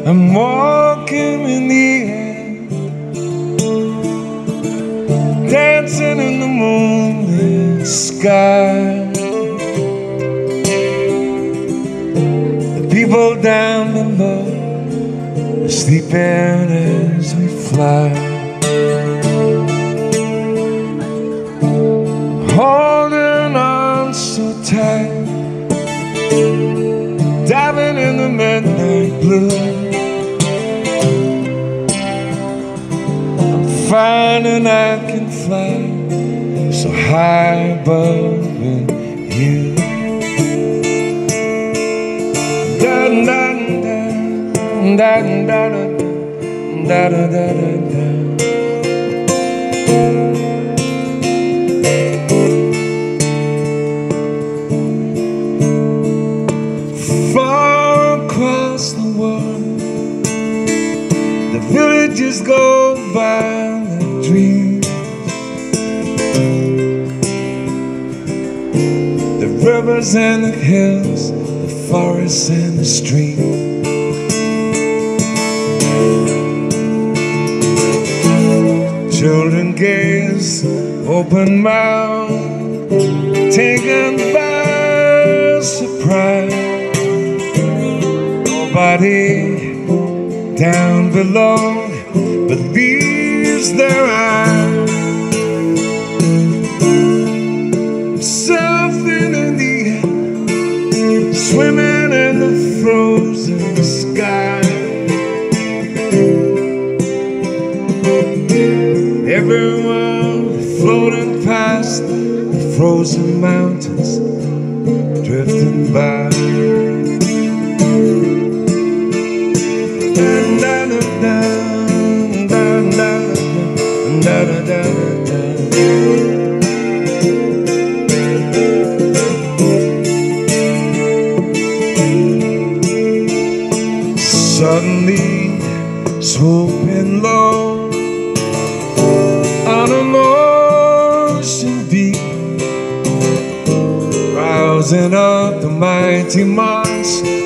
I'm walking in the air, dancing in the moonlit sky. The people down below are sleeping as we fly. Holding on so tight, diving in the midnight blue. I'm finding I can fly so high above you. Da da da da da da da da da. Far across the world, the villages go by like dreams. The rivers and the hills, the forests and the streams. Children gaze open mouthed, taken by surprise. Nobody down below believes their eyes. Surfing in the air, swimming in the frozen sky. Everyone floating past the frozen mountains, drifting by. Suddenly swooping low on an ocean deep, rousing up the mighty monster